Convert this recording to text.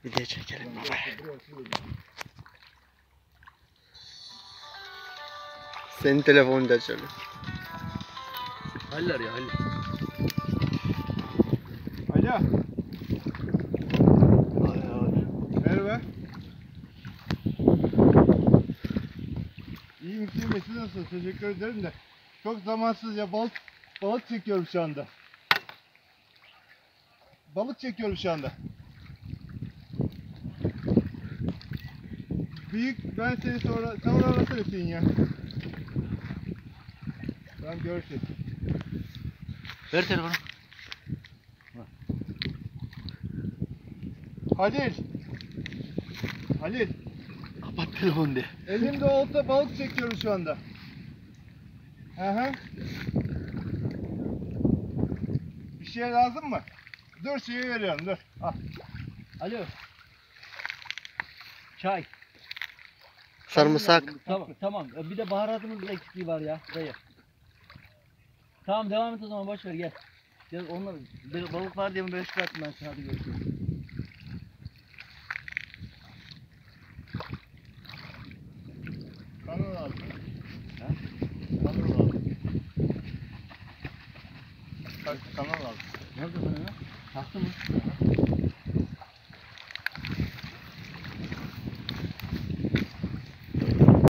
Video çekelim baba. Senin telefonunu da açalım. Haller ya haller. Alo. Merhaba. İyi misin? Siz nasılsınız? Teşekkür ederim de. Çok zamansız ya balık çekiyorum şu anda. Balık çekiyorum şu anda. Büyük, ben seni sonra arasın Hüseyin ya. Tamam, görüşürüz. Ver telefonu. Halil. Halil. Kapat telefonu de. Elimde olta balık çekiyorum şu anda. Hı. Bir şey lazım mı? Dur, şeyi veriyorum, dur. Al. Alo. Çay. Sarımsak. Tamam. Bir de baharatımız eksikliği var ya dayı. Tamam devam et o zaman, boş ver gel. Gel onunla balık var diye mi böyle çıkarttım ben sana, hadi görüşürüz. Kanal lazım. Ha? Kanal lazım. Kanal lazım. Nerede sana ya? Taktı mı?